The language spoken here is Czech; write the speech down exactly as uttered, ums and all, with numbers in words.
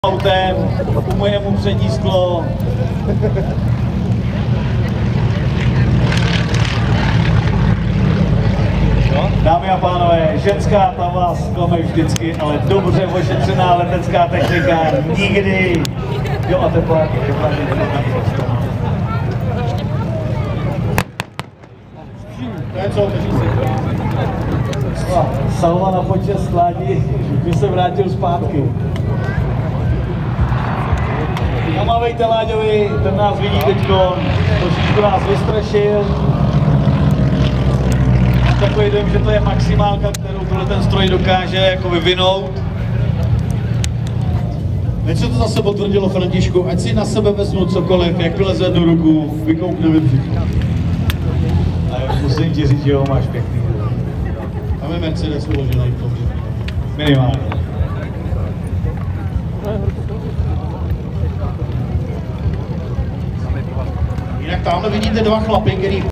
autem, umyje mu přední sklo. Dámy a pánové, ženská tam vás klame vždycky, ale dobře ošetřená letecká technika nikdy. Jo, a teplák, teplák, To je co, Salva na počest skládí, že se vrátil zpátky. Namávejte Láďovi, ten nás vidí teďko, trošičku nás vystrašil. Takový dojem, že to je maximálka, kterou tohle ten stroj dokáže jako vyvinout. Teď se to zase potvrdilo, Františku, ať si na sebe vezmu cokoliv, jakmile zvednu ruku, vykoukneme všichni. Ale musím ti říct, že ho máš pěkný. Tam je Mercedes uložený v tom. Minimálně. Jinak tamhle vidíte dva chlapy, který